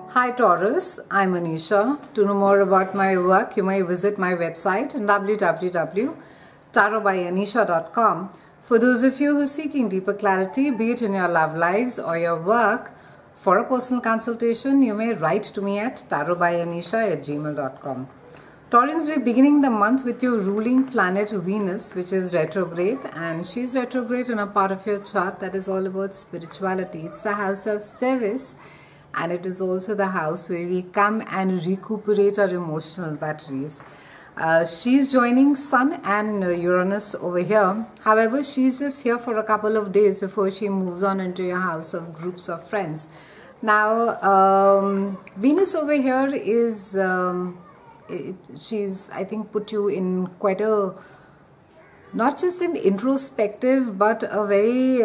Hi Taurus, I'm Anisha. To know more about my work, you may visit my website www.tarotbyanisha.com. For those of you who are seeking deeper clarity, be it in your love lives or your work, for a personal consultation, you may write to me at tarotbyanisha@gmail.com. Taurans, we're beginning the month with your ruling planet Venus, which is retrograde, and she's retrograde in a part of your chart that is all about spirituality. It's the house of service, and it is also the house where we come and recuperate our emotional batteries. She's joining Sun and Uranus over here. However, she's just here for a couple of days before she moves on into your house of groups of friends. Now, Venus over here is... she's, I think, put you in quite a, not just an introspective, but a very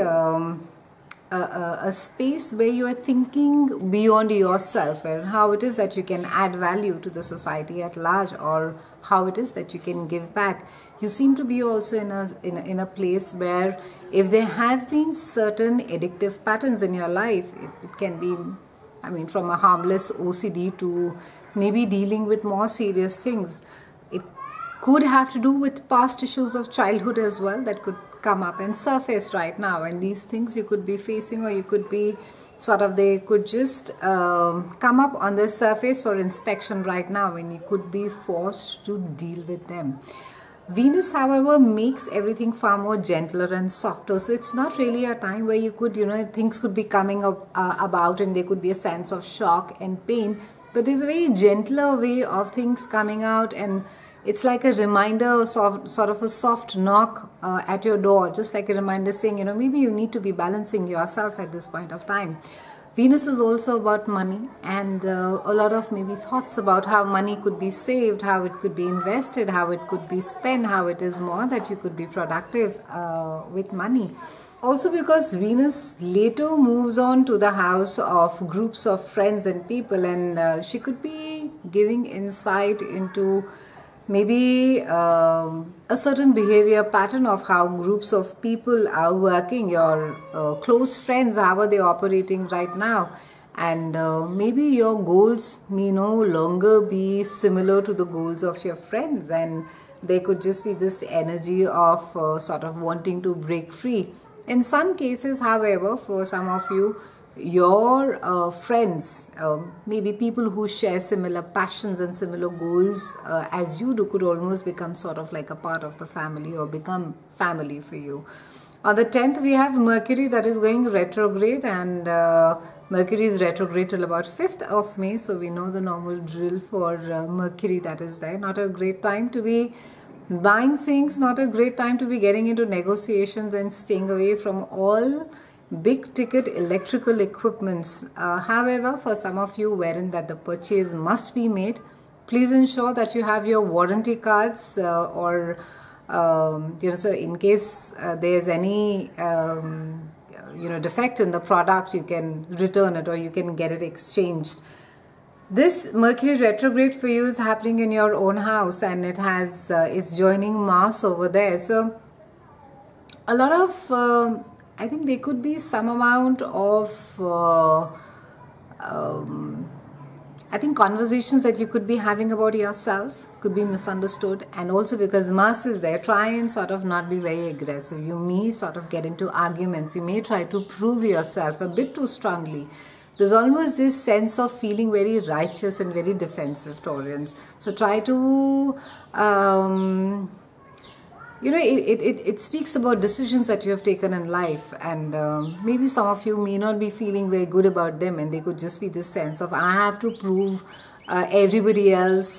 a space where you are thinking beyond yourself and how it is that you can add value to the society at large, or how it is that you can give back. You seem to be also in a place where if there have been certain addictive patterns in your life, it can be, I mean, from a harmless OCD to maybe dealing with more serious things. It could have to do with past issues of childhood as well that could come up and surface right now, and these things you could be facing, or you could be sort of, they could just come up on the surface for inspection right now, and you could be forced to deal with them. Venus, however, makes everything far more gentler and softer. So it's not really a time where you could, things could be coming up about, and there could be a sense of shock and pain. But there's a very gentler way of things coming out, and it's like a reminder, sort of a soft knock at your door, just like a reminder saying, maybe you need to be balancing yourself at this point of time. Venus is also about money, and a lot of maybe thoughts about how money could be saved, how it could be invested, how it could be spent, how it is more that you could be productive with money. Also, because Venus later moves on to the house of groups of friends and people, and she could be giving insight into maybe a certain behavior pattern of how groups of people are working, your close friends, how are they operating right now, and maybe your goals may no longer be similar to the goals of your friends, and there could just be this energy of sort of wanting to break free. In some cases, however, for some of you, your friends, maybe people who share similar passions and similar goals as you do, could almost become sort of like a part of the family, or become family for you. On the 10th, we have Mercury that is going retrograde, and Mercury is retrograde till about 5th of May, so we know the normal drill for Mercury that is there. Not a great time to be buying things, not a great time to be getting into negotiations and staying away from all big ticket electrical equipments. However, for some of you wherein that the purchase must be made, please ensure that you have your warranty cards, or so in case there's any defect in the product, you can return it or you can get it exchanged. This Mercury retrograde for you is happening in your own house, and it has is joining Mars over there. So a lot of I think there could be some amount of I think conversations that you could be having about yourself could be misunderstood, and also because Mars is there, try and sort of not be very aggressive. You may sort of get into arguments, you may try to prove yourself a bit too strongly. There's almost this sense of feeling very righteous and very defensive, Taurians. So try to it speaks about decisions that you have taken in life, and maybe some of you may not be feeling very good about them, and they could just be this sense of, I have to prove everybody else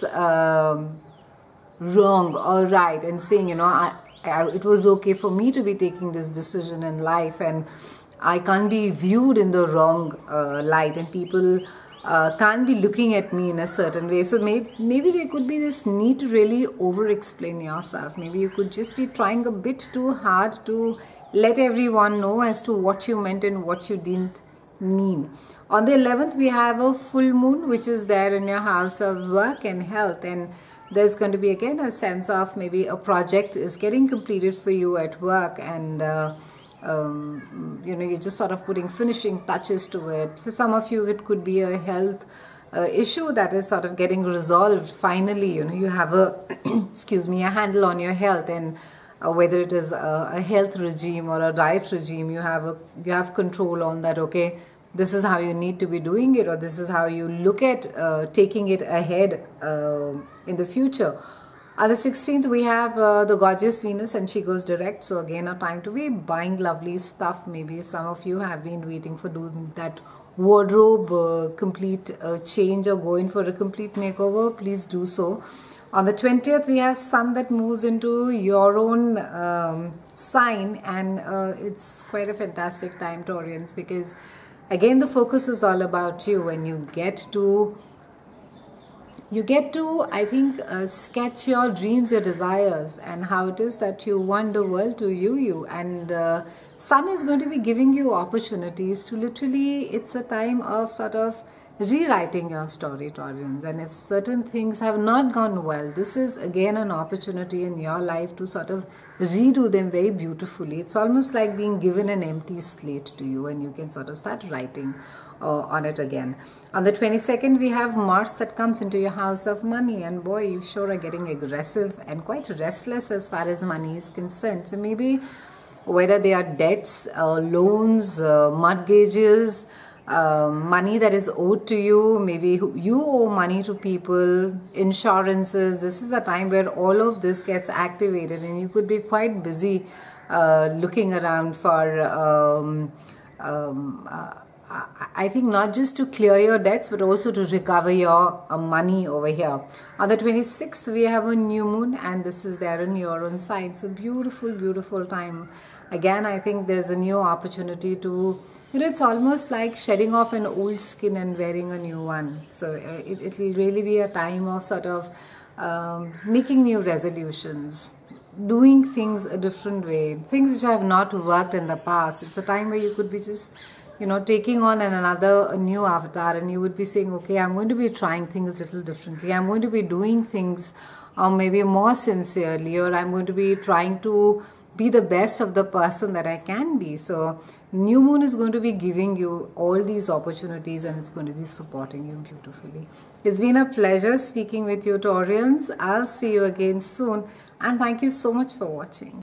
wrong or right, and saying, it was okay for me to be taking this decision in life, and I can't be viewed in the wrong light, and people can't be looking at me in a certain way. So maybe there could be this need to really over-explain yourself. Maybe you could just be trying a bit too hard to let everyone know as to what you meant and what you didn't mean. On the 11th, we have a full moon, which is there in your house of work and health, and there's going to be again a sense of maybe a project is getting completed for you at work, and you're just sort of putting finishing touches to it. For some of you, it could be a health issue that is sort of getting resolved finally. You know, you have a excuse me, a handle on your health, and whether it is a health regime or a diet regime, you have control on that. Okay, this is how you need to be doing it, or this is how you look at taking it ahead in the future. On the 16th, we have the gorgeous Venus, and she goes direct. So again, a time to be buying lovely stuff. Maybe if some of you have been waiting for doing that wardrobe complete change or going for a complete makeover, please do so. On the 20th, we have Sun that moves into your own sign, and it's quite a fantastic time, Taurians, because again, the focus is all about you, and you get to, I think, sketch your dreams, your desires, and how it is that you want the world to you. And Sun is going to be giving you opportunities to literally, it's a time of sort of rewriting your story, Taurians. And if certain things have not gone well, this is again an opportunity in your life to sort of redo them very beautifully. It's almost like being given an empty slate to you, and you can sort of start writing on it again. On the 22nd, we have Mars that comes into your house of money, and boy, you sure are getting aggressive and quite restless as far as money is concerned. So maybe whether they are debts, loans, mortgages, money that is owed to you, maybe you owe money to people, insurances. This is a time where all of this gets activated, and you could be quite busy looking around for I think not just to clear your debts, but also to recover your money over here. On the 26th, we have a new moon, and this is there in your own sign. So beautiful, beautiful time. Again, I think there's a new opportunity to, you know, it's almost like shedding off an old skin and wearing a new one. So it will really be a time of sort of making new resolutions, doing things a different way, things which have not worked in the past. It's a time where you could be just, you know, taking on a new avatar, and you would be saying, okay, I'm going to be trying things a little differently. I'm going to be doing things maybe more sincerely, or I'm going to be trying to be the best of the person that I can be. So new moon is going to be giving you all these opportunities, and it's going to be supporting you beautifully. It's been a pleasure speaking with you, Taurians. I'll see you again soon, and thank you so much for watching.